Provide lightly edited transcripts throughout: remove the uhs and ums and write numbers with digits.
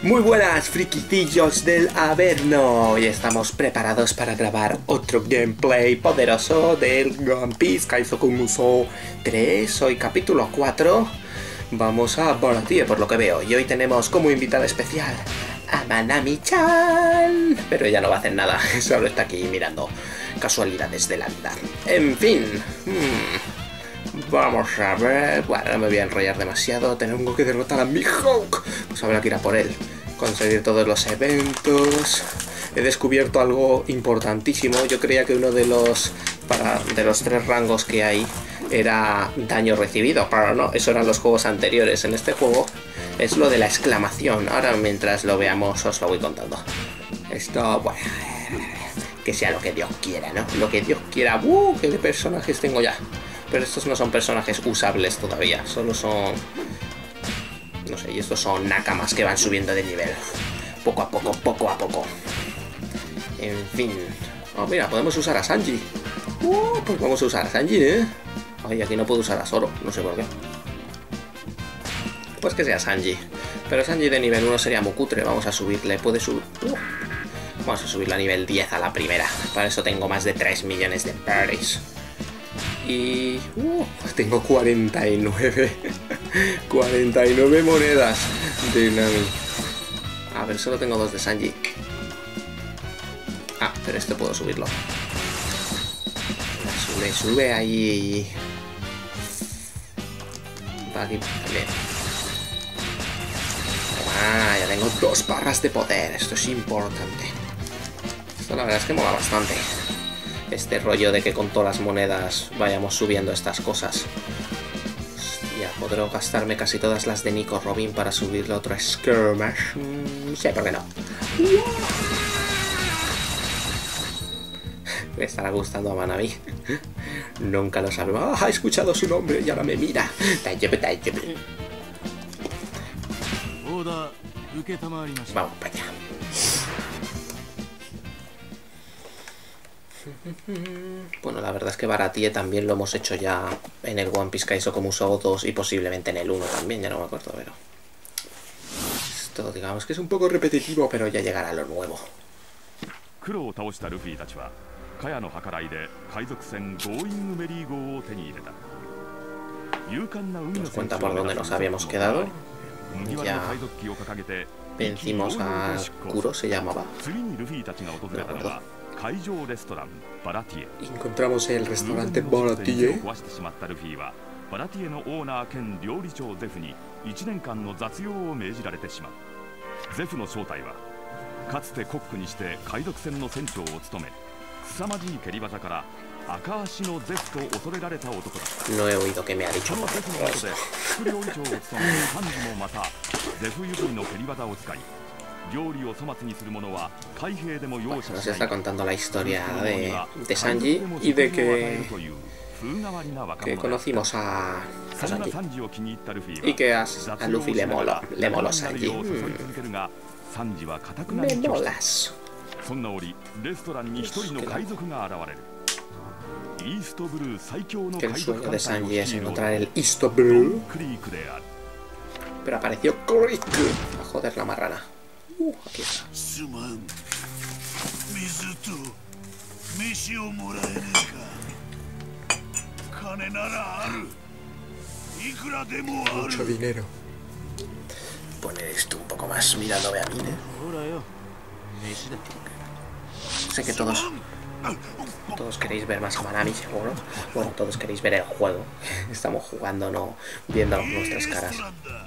Muy buenas, friquicillos del Averno. Hoy estamos preparados para grabar otro gameplay poderoso del One Piece Kaizoku Musou 3. Hoy capítulo 4. Vamos a Baratie, por lo que veo. Y hoy tenemos como invitada especial a Manami-chan. Pero ella no va a hacer nada, solo está aquí mirando casualidades de la vida. En fin. Vamos a ver... Bueno, no me voy a enrollar demasiado. Tengo que derrotar a Mihawk. Pues habrá que ir a por él. Conseguir todos los eventos. He descubierto algo importantísimo. Yo creía que uno de los 3 rangos que hay era daño recibido, pero no, eso eran los juegos anteriores. En este juego es lo de la exclamación. Ahora mientras lo veamos os lo voy contando. Esto, bueno, que sea lo que Dios quiera, ¿no? Lo que Dios quiera. ¡Qué de personajes tengo ya! Pero estos no son personajes usables todavía, solo son... no sé, y estos son nakamas que van subiendo de nivel. Poco a poco, poco a poco. En fin... Oh, mira, podemos usar a Sanji. Pues vamos a usar a Sanji, ¿eh? Ay, aquí no puedo usar a Zoro, no sé por qué. Pues que sea Sanji. Pero Sanji de nivel 1 sería muy cutre, vamos a subirle, puede subir... Vamos a subirle a nivel 10 a la primera. Para eso tengo más de 3 millones de berries. Y... tengo 49. 49 monedas de Nami. A ver, solo tengo 2 de Sanji. Ah, pero este puedo subirlo. Sube, sube ahí. Va aquí también. Ah, ya tengo 2 barras de poder. Esto es importante. Esto la verdad es que mola bastante. Este rollo de que con todas las monedas vayamos subiendo estas cosas. Hostia, podré gastarme casi todas las de Nico Robin para subirle otro skirmish. Sí, ¿por qué no? Me estará gustando a Manami. Nunca lo sabe. Ha escuchado su nombre y ahora me mira. Vamos para allá. Bueno, la verdad es que Baratie también lo hemos hecho ya en el One Piece Kaizoku Musou 2 y posiblemente en el 1 también, ya no me acuerdo, pero... Esto digamos que es un poco repetitivo, pero ya llegará lo nuevo. Nos cuenta por dónde nos habíamos quedado. Ya vencimos a Kuro, se llamaba. De acuerdo. Encontramos el restaurante Baratie. No he oído que me ha dicho por esto. Nos está contando la historia de Sanji y de que conocimos a Sanji y que a Luffy le moló Sanji. Me molas. Que el sueño de Sanji es encontrar el East Blue. Pero apareció Creek. A joder la marrana. Aquí está. Mucho dinero. Poner esto un poco más mirándome a mí, ¿eh? Sé que todos queréis ver más a Manami, seguro. Bueno, todos queréis ver el juego. Estamos jugando, no viendo nuestras caras.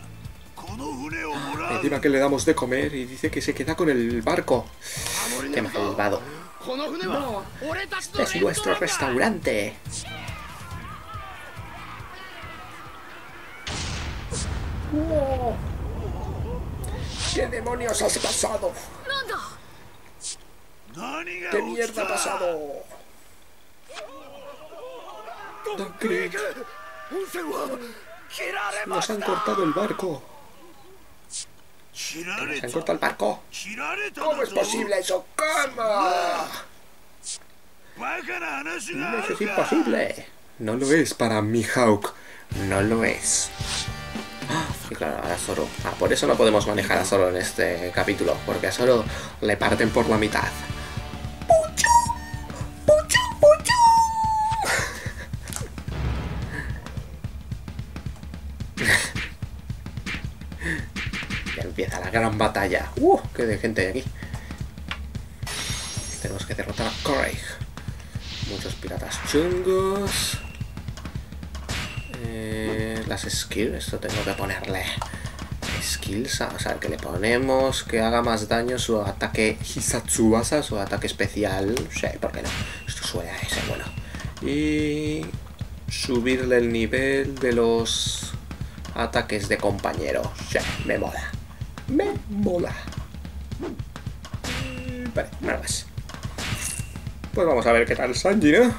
Encima que le damos de comer y dice que se queda con el barco. Qué malvado. No, este es nuestro restaurante. ¡Wow! ¿Qué demonios has pasado? ¿Qué mierda ha pasado? Don Krieg. Nos han cortado el barco. ¿Nos han cortado el barco? ¿Cómo es posible eso? ¿Cómo? Eso es imposible. No lo es para Mihawk. No lo es. Y claro, a Zoro. Ah, por eso no podemos manejar a Zoro en este capítulo, porque a Zoro le parten por la mitad. ¡Puchu! ¡Puchu! ¡Puchu! Ya empieza la gran batalla. ¡Qué de gente hay aquí! Tenemos que derrotar a Koreig. Muchos piratas chungos. Las skills, esto tengo que ponerle skills, o sea, que le ponemos que haga más daño su ataque Hisatsubasa, su ataque especial, sí, ¿por qué no? Esto suena a ese, bueno. Y subirle el nivel de los ataques de compañero, sí, me mola. Me mola. Vale, nada más. Pues vamos a ver qué tal Sanji, ¿no?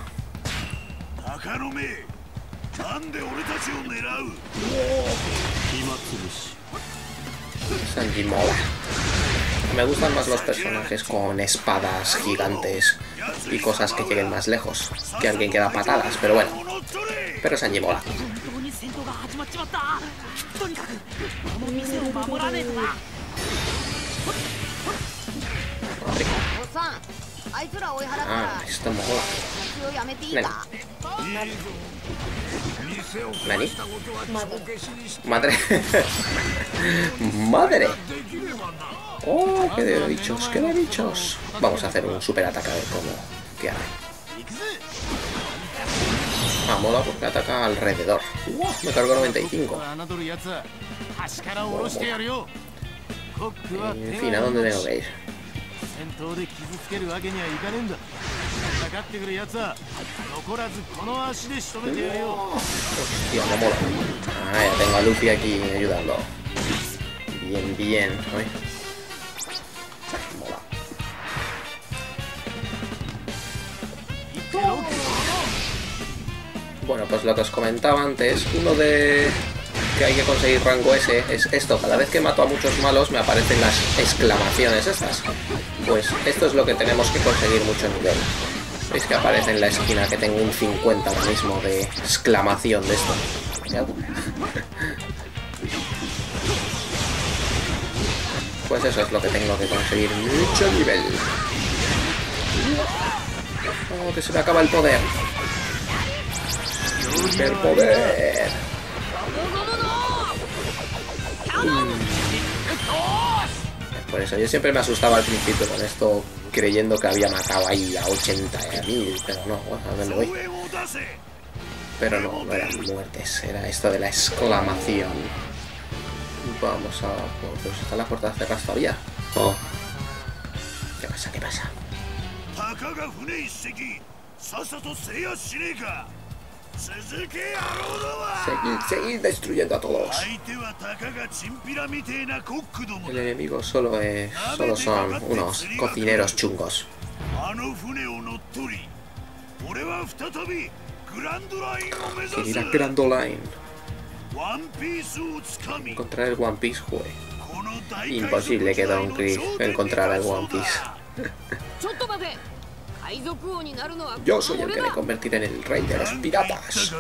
Sanji mola. Me gustan más los personajes con espadas gigantes y cosas que lleguen más lejos que alguien que da patadas, pero bueno. Pero Sanji mola. Ah, esto mola. ¿Nani? Madre. Madre. Oh, qué de bichos, qué de bichos. Vamos a hacer un super ataque a ver cómo. ¿Qué hace? Ah, mola porque ataca alrededor. Me cargo 95. En fin, ¿a dónde tengo que ir? Hostia, no mola. Ah, ya tengo a Luffy aquí ayudando. Bien, bien. Uy. Mola. Bueno, pues lo que os comentaba antes, uno de que hay que conseguir rango S es esto. Cada vez que mato a muchos malos me aparecen las exclamaciones estas. Pues esto es lo que tenemos que conseguir mucho nivel. Veis que aparece en la esquina que tengo un 50 ahora mismo de exclamación de esto. Pues eso es lo que tengo que conseguir, mucho nivel. Oh, que se me acaba el poder. ¡Superpoder! Por eso yo siempre me asustaba al principio con esto, creyendo que había matado ahí a 80.000, pero no, bueno, a ver, me voy. Pero no, no eran muertes, era esto de la exclamación. Vamos a... Pues está la puerta cerrada todavía. Oh. ¿Qué pasa? ¿Qué pasa? Seguid destruyendo a todos. El enemigo solo son unos cocineros chungos. Quiero ir a Grand Line. Encontrar el One Piece, joder. Imposible que Don Krieg encontrara el One Piece. Yo soy el que me convertiré en el rey de los piratas.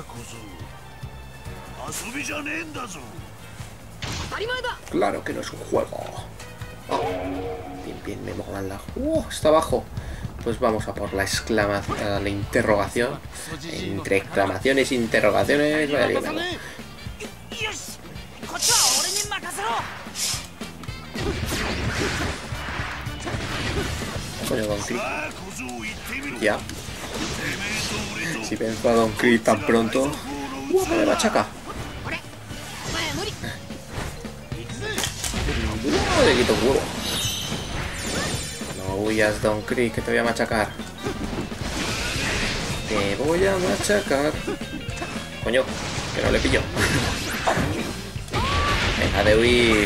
Claro que no es un juego. Oh, bien, bien, me molan la... está abajo. Pues vamos a por la exclamación, la interrogación. Entre exclamaciones e interrogaciones. Vaya bien, coño, Don Krieg. Ya. Si venzo a Don Krieg tan pronto. Me machaca. Le quito huevo. No huyas, Don Krieg, que te voy a machacar. Te voy a machacar. Coño, que no le pillo. Deja de huir.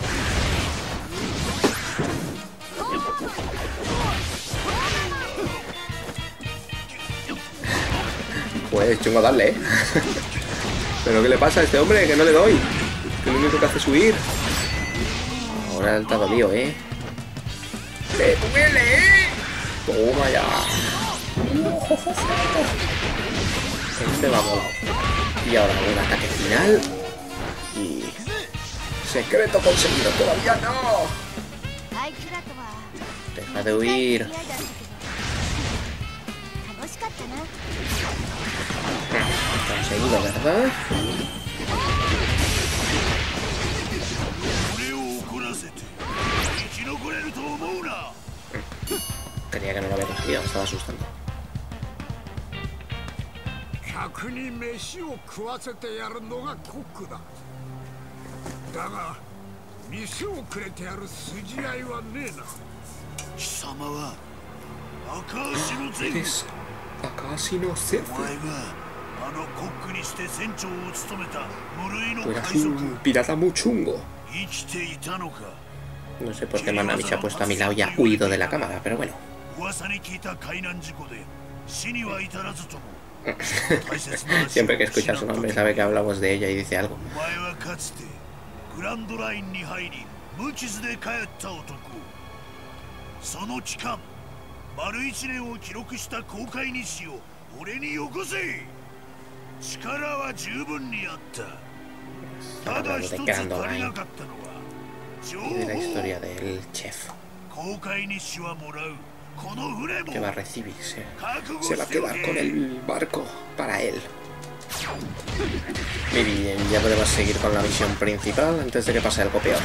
Pues chungo darle, ¿Pero qué le pasa a este hombre? Que no le doy. Que lo único que hace es huir. Ahora está dolido, ¡Te duele, Toma ya. Este va molado. Y ahora un ataque final. Y Secreto conseguido, todavía no. Deja de huir. Conseguido, ¿verdad? Creía que no lo había conseguido, me estaba asustando. Es Akashi no Zefu. Tú eras un pirata muy chungo. No sé por qué Manami se ha puesto a mi lado y ha huido de la cámara, pero bueno. Siempre que escucha su nombre sabe que hablamos de ella y dice algo. Hablando de Grand Line y de la historia del chef que va a recibirse. Se va a quedar con el barco para él. Muy bien, ya podemos seguir con la misión principal antes de que pase algo peor.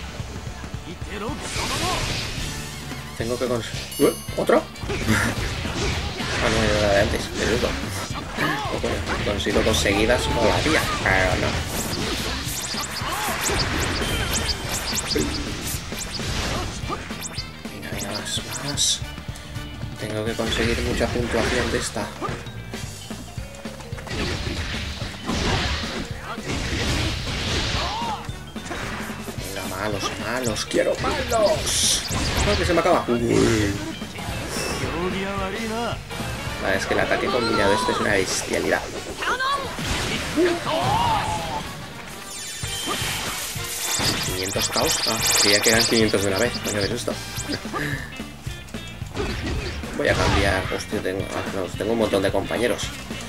Tengo que conseguir... ¿Otro? Ah, no, era la de antes, el uno. Bueno, consigo dos seguidas, molaría, pero no. Venga, más. Tengo que conseguir mucha puntuación de esta. Venga, malos, quiero malos. No, que se me acaba. Vale, es que el ataque combinado este es una bestialidad. ¿500 caos? Ah, creía que eran 500 de una vez. ¿Qué es esto? Voy a cambiar. Hostia, tengo un montón de compañeros.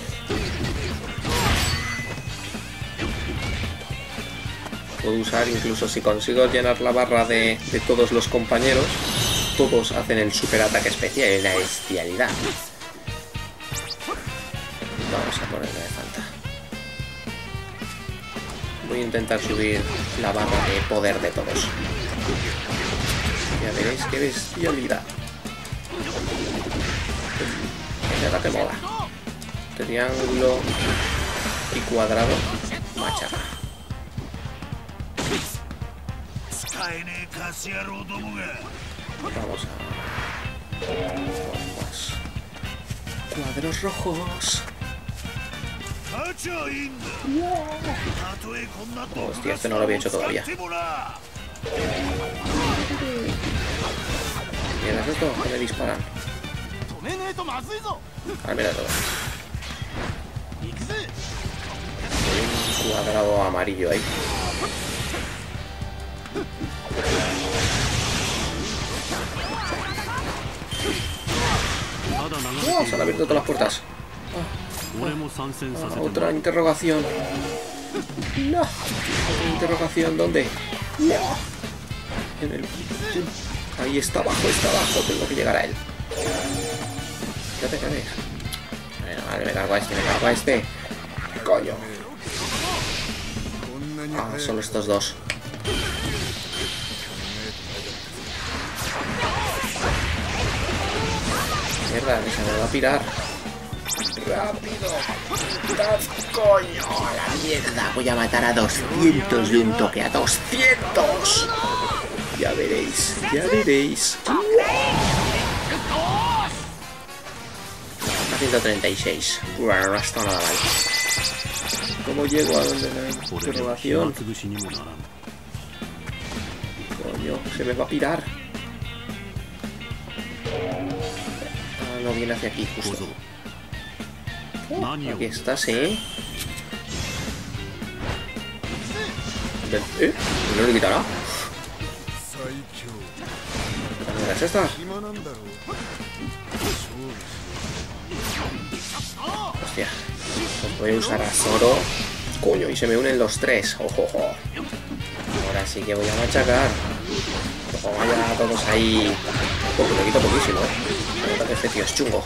Puedo usar, incluso si consigo llenar la barra de todos los compañeros, todos hacen el super ataque especial y la bestialidad. Vamos a ponerle de falta. Voy a intentar subir la barra de poder de todos. Ya veréis qué bestialidad. Ese ataque mola. Triángulo y cuadrado. Machaca. Vamos a... bombas. Cuadros rojos. Hostia, este no lo había hecho todavía. ¿Miras esto? Que me disparan. Ah, mira todo. Un cuadrado amarillo ahí. ¡Oh! Se han abierto todas las puertas. Otra interrogación. No. Otra interrogación. ¿Dónde? No. En el... Ahí está abajo, tengo que llegar a él. Fíjate. Vale, me cargo a este, Coño. Ah, solo estos dos. Mierda, se me va a pirar. ¡Rápido! ¡Coño! ¡A la mierda! Voy a matar a 200 de un toque. ¡A 200! Ya veréis. A 136. Bueno, no está nada mal. ¿Cómo llego a donde la interrogación? Coño, se me va a pirar. Ah, no viene hacia aquí, justo. Aquí está, sí. ¿No le quitará? ¿Qué es esta? Hostia. Pues voy a usar a Zoro. Coño, y se me unen los tres. Ojo. Ahora sí que voy a machacar. Como vaya todos ahí. Porque lo quito poquísimo, Se nota que este tío es chungo.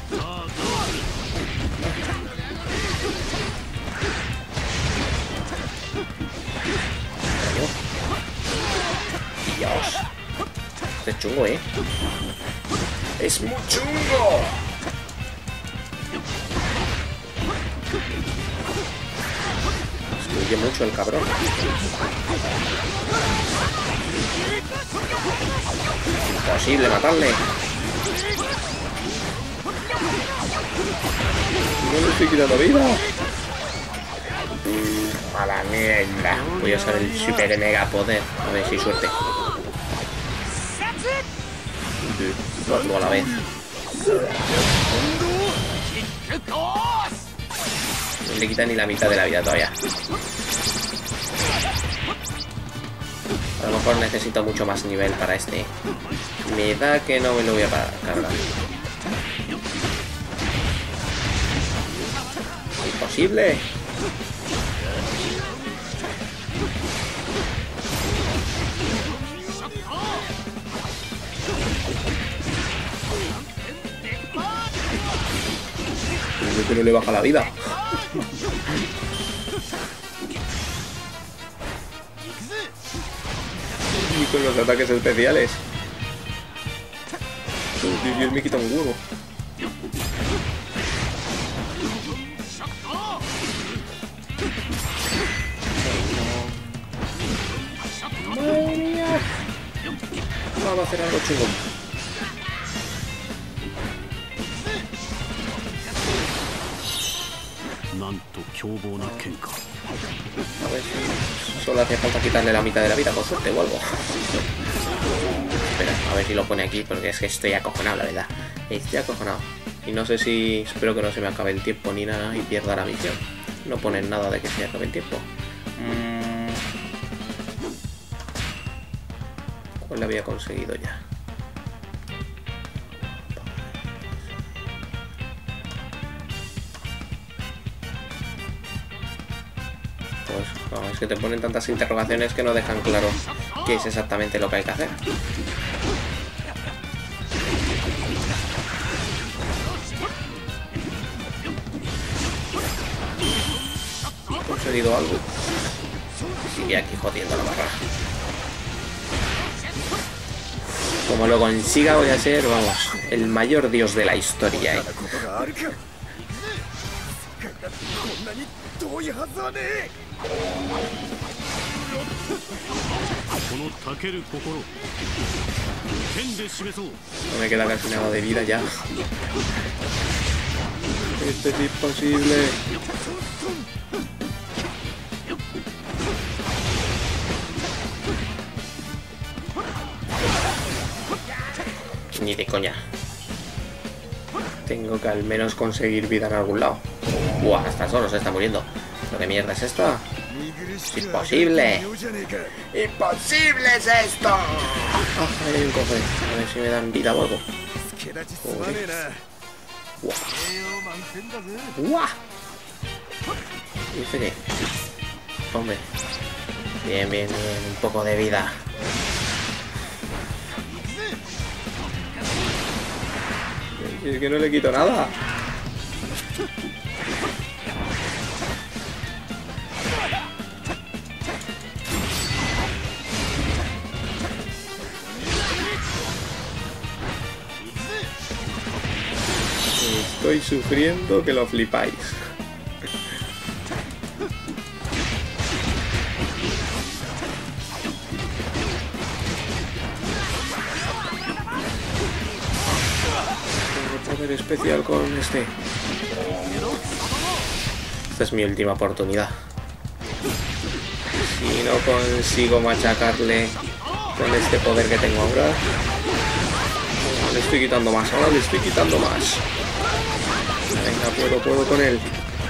Dios. Este es chungo, Es muy chungo. Destruye mucho el cabrón. Imposible matarle. No le estoy quitando vida. A la mierda. Voy a usar el super mega poder. A ver si hay suerte. Cuatro a la vez. No le quita ni la mitad de la vida todavía. A lo mejor necesito mucho más nivel para este. Me da que no me lo voy a cargar. Imposible. Creo que no le baja la vida. Y con los ataques especiales. Dios, me quita un huevo. Madre mía. Vamos a hacer algo chungo. A ver si solo hacía falta quitarle la mitad de la vida, por suerte o algo. Espera, a ver si lo pone aquí, porque es que estoy acojonado, la verdad. Estoy acojonado. Y no sé si... Espero que no se me acabe el tiempo ni nada y pierda la misión. No ponen nada de que se acabe el tiempo. ¿Cuál la había conseguido ya? Pues no, es que te ponen tantas interrogaciones que no dejan claro qué es exactamente lo que hay que hacer. ¿He conseguido algo? Sigue aquí jodiendo la barra. Como lo consiga voy a ser, vamos, el mayor dios de la historia, No me queda casi nada de vida ya. Esto es imposible. Ni de coña. Tengo que al menos conseguir vida en algún lado. Buah, hasta solo se está muriendo. ¿Pero qué mierda es esto? ¡Es imposible! ¡Imposible es esto! Ah, ahí hay un cofre. A ver si me dan vida o algo. Joder. ¡Buah! ¡Buah! ¿Dice qué? Hombre. Bien, bien, bien. Un poco de vida. Es que no le quito nada. Estoy sufriendo que lo flipáis. Poder especial con este. Esta es mi última oportunidad. Si no consigo machacarle con este poder que tengo ahora, le estoy quitando más, ahora le estoy quitando más. Venga, puedo con él.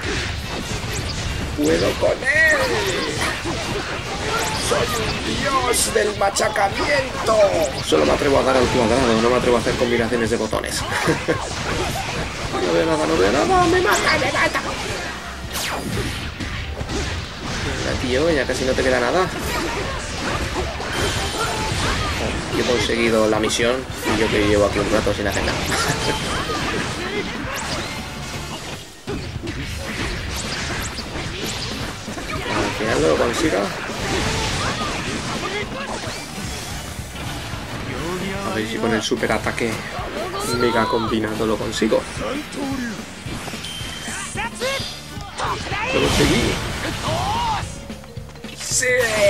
¡Puedo con él! ¡Soy un dios del machacamiento! Solo me atrevo a dar al cuadrado, no me atrevo a hacer combinaciones de botones. No veo nada, no veo nada. ¡Me mata, me mata! tío, ya casi no te queda nada. Yo he conseguido la misión y yo que llevo aquí un rato sin hacer nada. Al final lo consigo. A ver si con el super ataque mega combinado lo consigo. Lo conseguí. ¡Sí!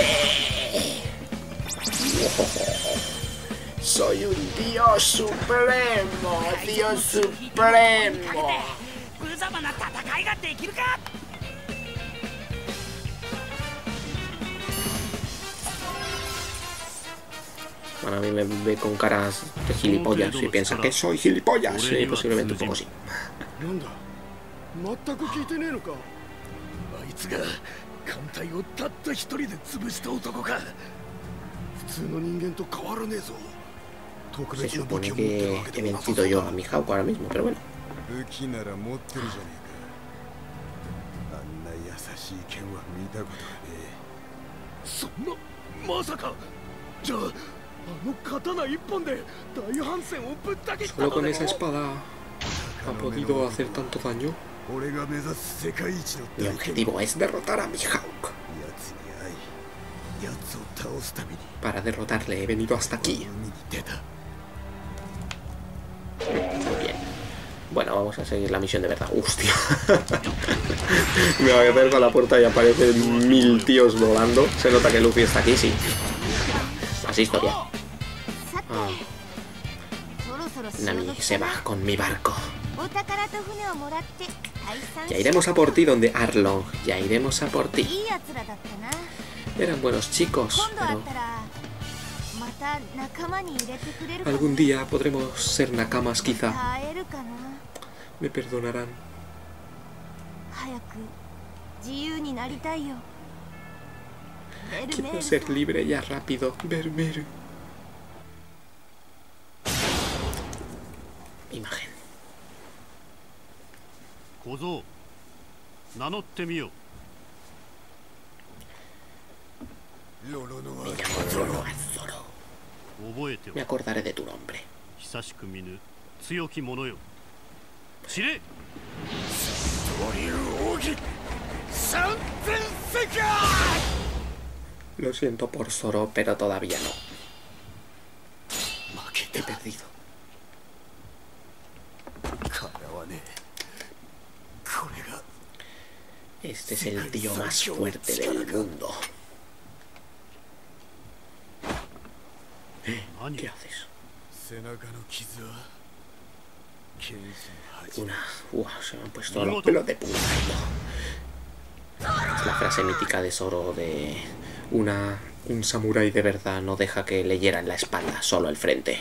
Soy un dios supremo, dios supremo. Bueno, a mí me ve con caras de gilipollas y piensa que soy gilipollas. Y posiblemente un poco sí. Se supone que he vencido yo a mi Mihawk ahora mismo, pero bueno. ¿Solo con esa espada ha podido hacer tanto daño? Mi objetivo es derrotar a Mihawk. Para derrotarle he venido hasta aquí. Muy bien. Bueno, vamos a seguir la misión de verdad. ¡Hostia! Me voy a acercar a la puerta y aparecen 1000 tíos volando. Se nota que Luffy está aquí, sí. Así historia. Nami se va con mi barco. Ya iremos a por ti donde Arlong. Ya iremos a por ti. Eran buenos chicos, pero algún día podremos ser nakamas quizá. Me perdonarán. Quiero ser libre ya rápido. Bermeru. Imagen. Me llamo Loro Azoro. Me acordaré de tu nombre. Lo siento por Zoro, pero todavía no. He perdido. Este es el tío más fuerte del mundo. ¿Qué haces? Se me han puesto los pelos de punta. Es la frase mítica de Zoro de un samurái de verdad no deja que le hieran la espalda, solo el frente.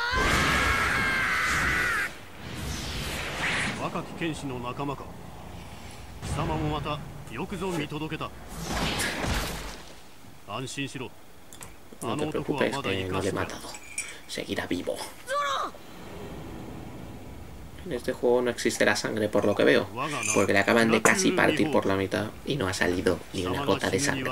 No te preocupes, que no le he matado. Seguirá vivo. En este juego no existe la sangre, por lo que veo, porque le acaban de casi partir por la mitad y no ha salido ni una gota de sangre.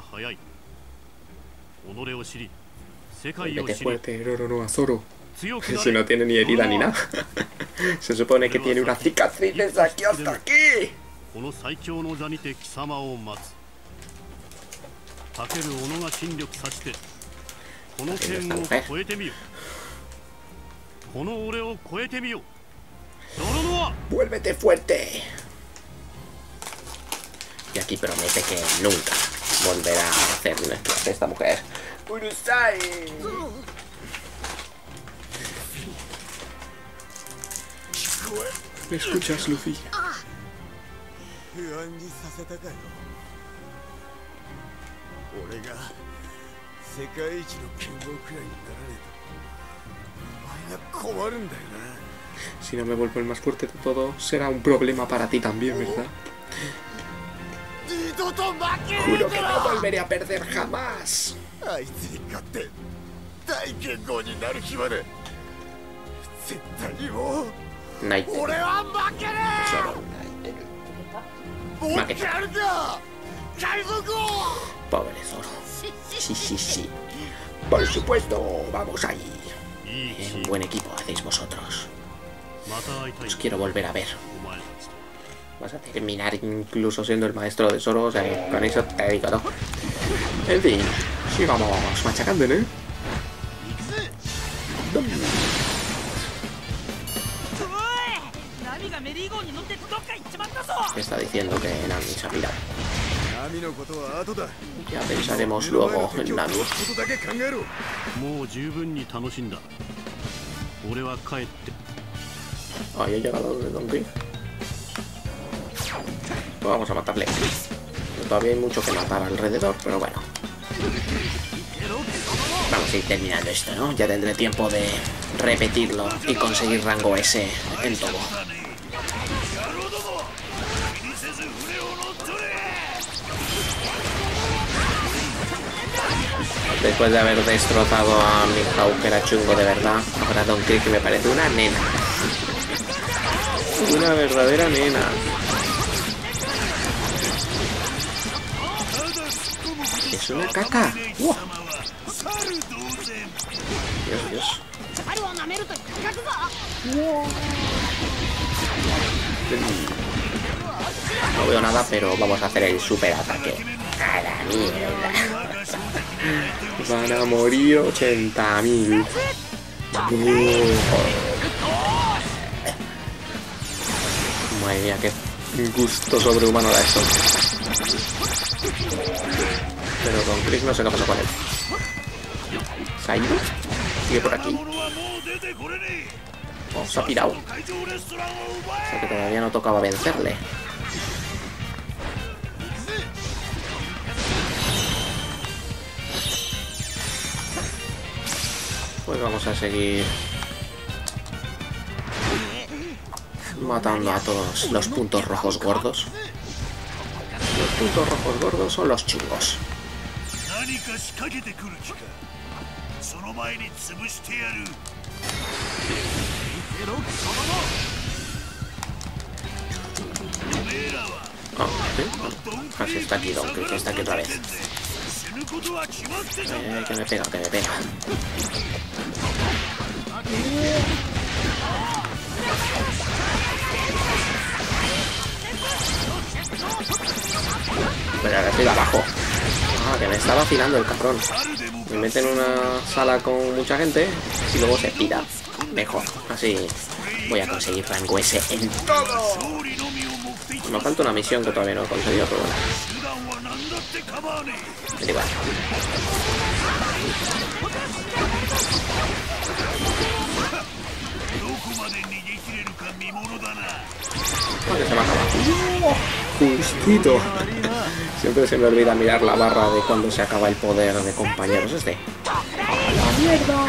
Vete fuerte, Roro Azoro. Si no tiene ni herida ni nada. Se supone que tiene una cicatriz desde aquí hasta aquí. ¡Vuélvete fuerte! Y aquí promete que nunca volverá a hacer nuestra esta mujer. ¡Urusai! ¿Me escuchas, Luffy? Si no me vuelvo el más fuerte de todo, será un problema para ti también, ¿verdad? Juro que no volveré a perder jamás. Naite. Solo Naite. Pobre Zoro. Sí, sí, sí. Por supuesto, vamos ahí. Un buen equipo hacéis vosotros. Os quiero volver a ver. Vas a terminar incluso siendo el maestro de Zoro, o sea que con eso te digo, ¿no? En fin, sigamos machacando, ¿no? ¿Qué está diciendo que Nami se ha pirado? Ya pensaremos luego en Nami. Ahí ha llegado de Donkey. Pues vamos a matarle. Todavía hay mucho que matar alrededor, pero bueno. Vamos a ir terminando esto, ¿no? Ya tendré tiempo de repetirlo y conseguir rango S en todo. Después de haber destrozado a Mihawk, que era chungo de verdad, ahora Don Krieg me parece una nena. Una verdadera nena. Es una caca. ¡Wow! Dios, Dios. No veo nada, pero vamos a hacer el super ataque. A la mierda. Van a morir 80.000. Madre mía, qué gusto sobrehumano da esto. Pero con Chris no sé qué pasó con él. ¿Se ha ido? Sigue por aquí. Oh, se ha pirado. O sea que todavía no tocaba vencerle. Pues vamos a seguir matando a todos los puntos rojos gordos. Los puntos rojos gordos son los chungos. Oh, ¿sí? Casi está aquí Donkey, que está aquí otra vez. Que me pega, que me pega. Pero ahora estoy de abajo. Ah, que me está vacilando el cabrón. Me mete en una sala con mucha gente y luego se pira. Mejor, así voy a conseguir rango S en todo. Me falta una misión que todavía no he conseguido, pero bueno. Es igual. Que se me acaba. Justito. Siempre se me olvida mirar la barra de cuando se acaba el poder de compañeros este. ¡A la mierda!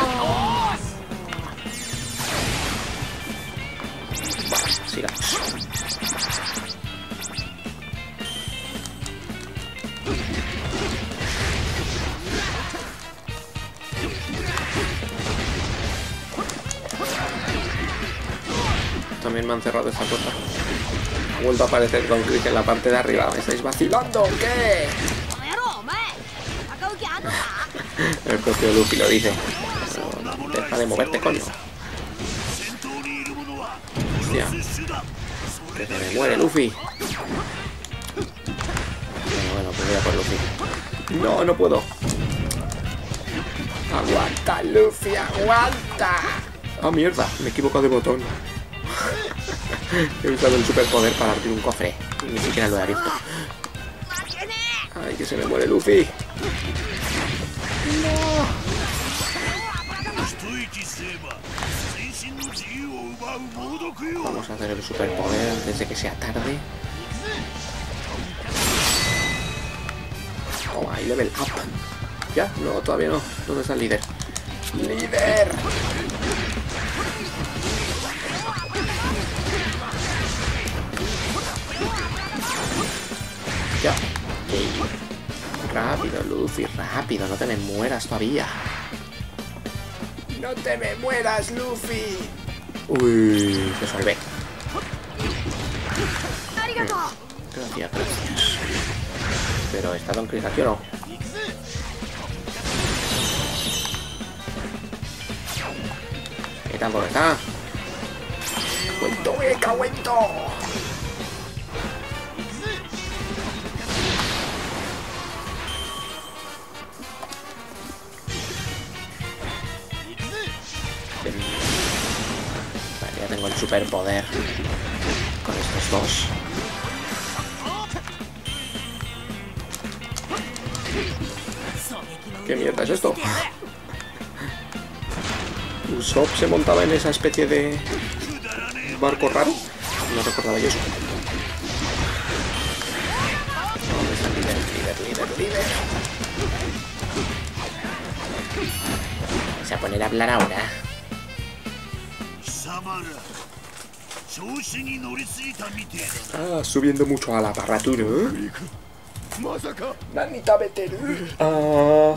Bueno, sigamos. También me han cerrado esta puerta. Ha vuelto a aparecer Don Krieg en la parte de arriba. ¿Me estáis vacilando o qué? El propio Luffy lo dice. Pero deja de moverte, coño. Hostia. Que se me muere Luffy. Bueno, pues voy a por Luffy. No, no puedo. Aguanta, Luffy, aguanta. Ah, mierda, me he equivocado de botón. He usado el superpoder para abrir un cofre. Ni siquiera lo he abierto. Ay, que se me muere Luffy. No. Vamos a hacer el superpoder desde que sea tarde. Oh, hay level up. ¿Ya? No, todavía no. ¿Dónde está el líder? ¡Líder! Ya. Rápido, Luffy, rápido. No te me mueras todavía. ¡No te me mueras, Luffy! Uy, te salvé. Gracias, gracias. Pero ¿está Don Krieg aquí o no? tal? ¿Dónde está? ¡Cuento, cuento! Vale, ya tengo el superpoder con estos dos. ¿Qué mierda es esto? Usopp se montaba en esa especie de barco raro. No recordaba yo eso. ¿Dónde está el líder? Vamos a poner a hablar ahora. Ah, subiendo mucho a la aparatura, ¿eh? Nanita Beteru. Ah.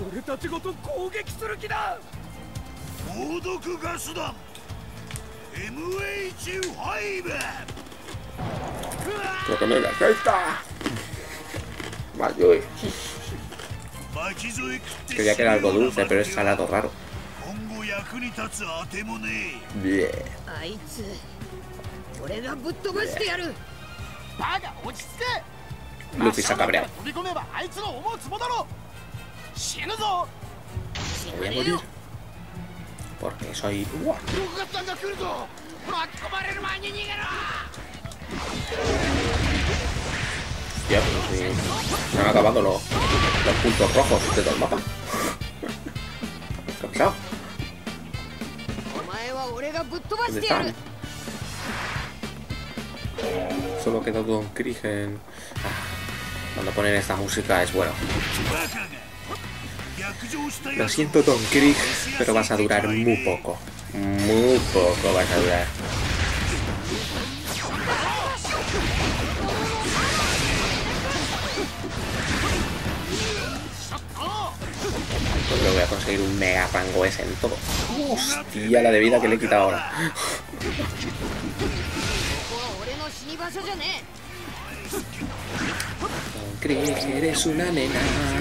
Creo que no le afecta. Vaya. Creía que era algo dulce, pero es salado raro. Bien. Luffy se ha cabreado. Voy a morir. Porque soy... Hostia, pero sí. Se han acabado los puntos rojos de todo el mapa. ¿Qué ha pasado? ¿Dónde están? Solo queda Don Krieg en... Cuando ponen esta música es bueno. Lo siento, Don Krieg, pero vas a durar muy poco. Muy poco vas a durar. Pues voy a conseguir un mega rango ese en todo. Hostia, la de vida que le he quitado ahora. Don Krieg, eres una nena.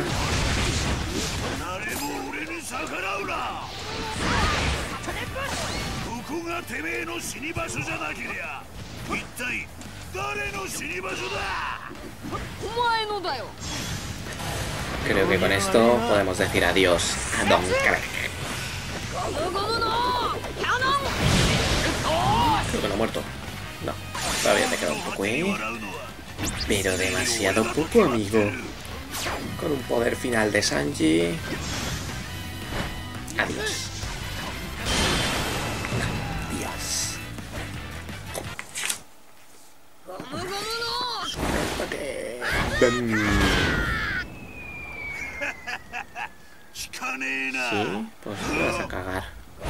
Creo que con esto podemos decir adiós a Don Krieg. Creo que no ha muerto. No, todavía te queda un poco, ¿eh? Pero demasiado poco, amigo. Con un poder final de Sanji. Adiós. Adiós. Sí, pues te vas a cagar.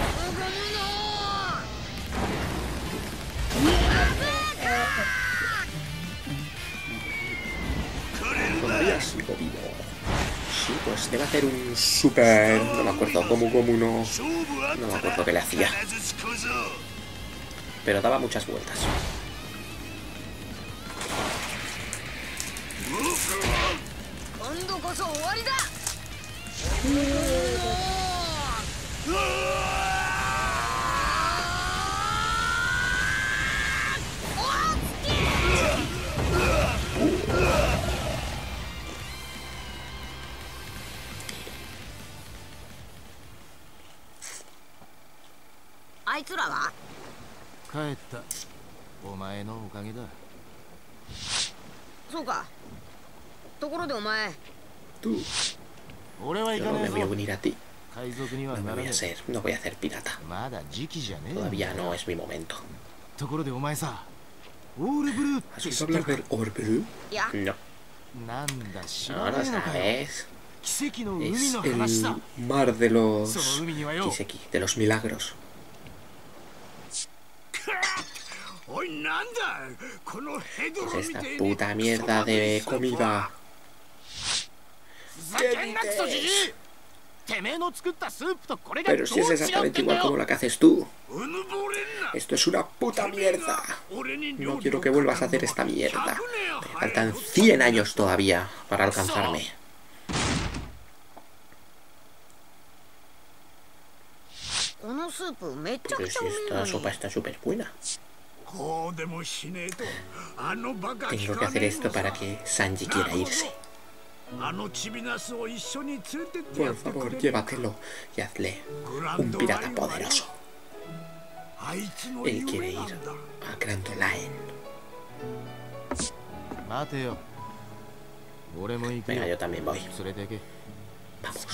Todavía sigo vivo. Sí, pues debe hacer un super... No me acuerdo cómo no... No me acuerdo qué le hacía. Pero daba muchas vueltas. Tú. Yo no me voy a unir a ti. No me voy a hacer, no voy a hacer pirata. Todavía no es mi momento. ¿Has oído hablar del Orb-Blue? No. No lo sabes. Es el mar de los Kiseki, de los milagros. Es esta puta mierda de comida. ¿Qué dices? Pero si es exactamente igual como la que haces tú. Esto es una puta mierda. No quiero que vuelvas a hacer esta mierda. Me faltan 100 años todavía para alcanzarme. Pero si esta sopa está súper buena. Tengo que hacer esto para que Sanji quiera irse. Por favor, llévatelo y hazle un pirata poderoso. Él quiere ir a Grand Line. Venga, yo también voy. Vamos.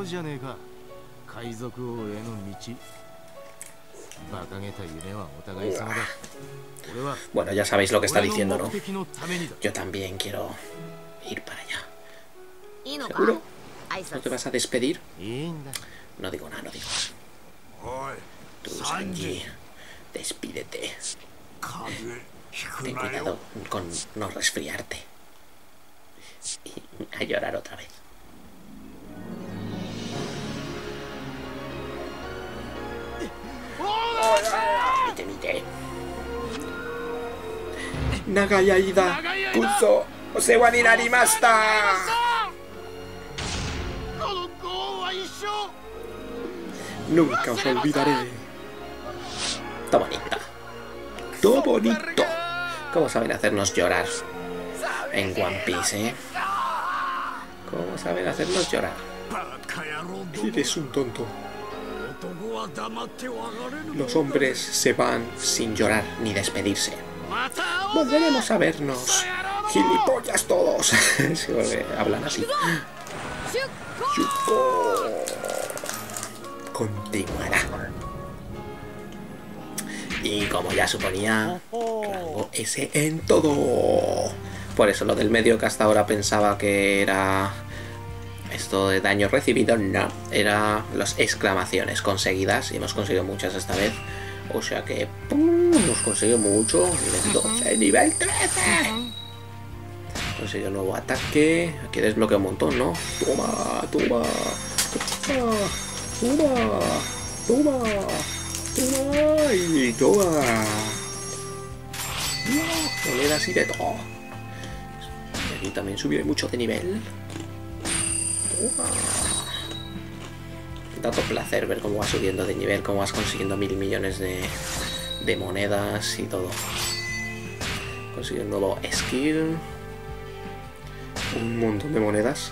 Bueno, ya sabéis lo que está diciendo, ¿no? Yo también quiero ir para allá. ¿Seguro? ¿No te vas a despedir? No digo nada, no digo nada. Tú, Sanji, despídete. Ten cuidado con no resfriarte. Y a llorar otra vez. Mite. Nagayaida, Kuzo, Osewa ni narimashita. Nunca os olvidaré. Todo bonito. Todo bonito. ¿Cómo saben hacernos llorar en One Piece, eh? ¿Cómo saben hacernos llorar? Eres un tonto. Los hombres se van sin llorar ni despedirse. Volveremos a vernos. ¡Gilipollas todos! Se hablan así. Yuko continuará. Y como ya suponía, rango S en todo. Por eso lo del medio, que hasta ahora pensaba que era esto de daño recibido, no. Era las exclamaciones conseguidas. Y hemos conseguido muchas esta vez. O sea que hemos conseguido mucho. Nivel 12, nivel 13. Consigo un nuevo ataque. Aquí desbloqueo un montón, ¿no? Toma, toma, toma, toma, toma, toma y toma. Monedas y de todo. Y aquí también subiré mucho de nivel. Toma. Dato placer ver cómo vas subiendo de nivel, cómo vas consiguiendo 1000 millones de monedas y todo. Consigo un nuevo skill. Un montón de monedas.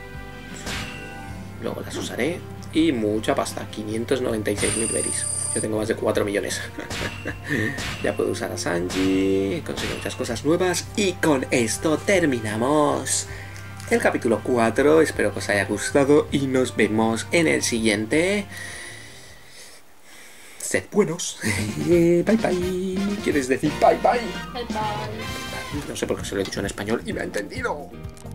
Luego las usaré. Y mucha pasta. 596.000 berries. Yo tengo más de 4 millones. Ya puedo usar a Sanji. Consigo muchas cosas nuevas. Y con esto terminamos el capítulo 4. Espero que os haya gustado. Y nos vemos en el siguiente. Sed buenos. Bye bye. ¿Quieres decir bye bye? Bye bye. No sé por qué se lo he dicho en español y me ha entendido.